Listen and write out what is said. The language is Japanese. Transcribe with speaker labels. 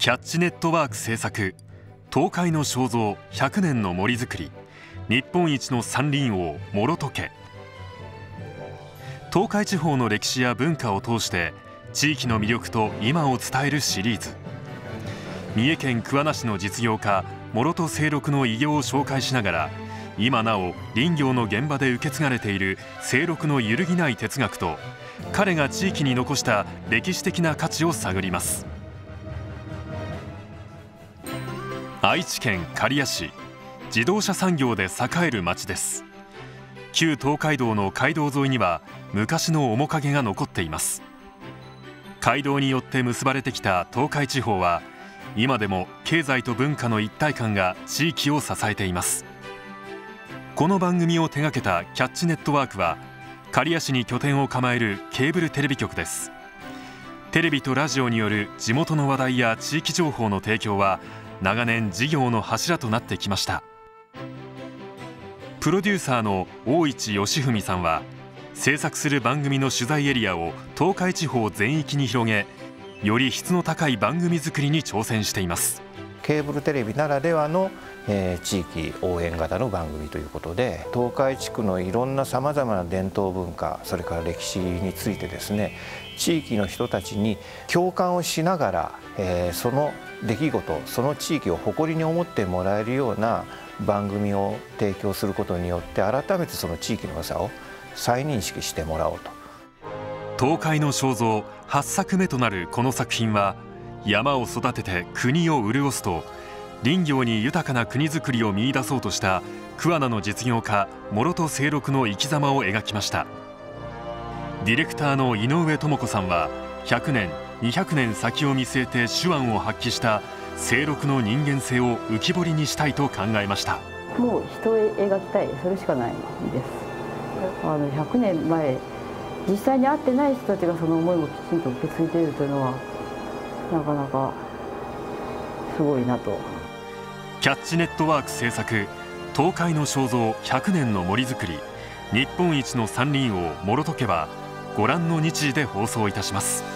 Speaker 1: キャッチネットワーク制作、東海の肖像100年の森づくり、日本一の山林王諸時家。東海地方の歴史や文化を通して地域の魅力と今を伝えるシリーズ。三重県桑名市の実業家諸戸清六の偉業を紹介しながら、今なお林業の現場で受け継がれている清六の揺るぎない哲学と、彼が地域に残した歴史的な価値を探ります。愛知県刈谷市、自動車産業で栄える町です。旧東海道の街道沿いには昔の面影が残っています。街道によって結ばれてきた東海地方は、今でも経済と文化の一体感が地域を支えています。この番組を手掛けたキャッチネットワークは、刈谷市に拠点を構えるケーブルテレビ局です。テレビとラジオによる地元の話題や地域情報の提供は長年事業の柱となってきました。プロデューサーの大市義文さんは、制作する番組の取材エリアを東海地方全域に広げ、より質の高い番組作りに挑戦しています。
Speaker 2: ケーブルテレビならではの、地域応援型の番組ということで、東海地区のいろんなさまざまな伝統文化、それから歴史についてですね、地域の人たちに共感をしながら、その出来事、その地域を誇りに思ってもらえるような番組を提供することによって、改めてその地域の良さを再認識してもらおうと。
Speaker 1: 東海の肖像8作目となるこの作品は、山を育てて国を潤すと、林業に豊かな国づくりを見出そうとした桑名の実業家諸戸清六の生き様を描きました。ディレクターの井上智子さんは、100年200年先を見据えて手腕を発揮した清六の人間性を浮き彫りにしたいと考えました。
Speaker 3: もう人を描きたい、それしかないです。100年前、実際に会ってない人たちがその思いをきちんと受け継いでいるというのは、なかなかすごいなと。
Speaker 1: キャッチネットワーク制作、東海の肖像100年の森づくり、日本一の山林王諸時家は、ご覧の日時で放送いたします。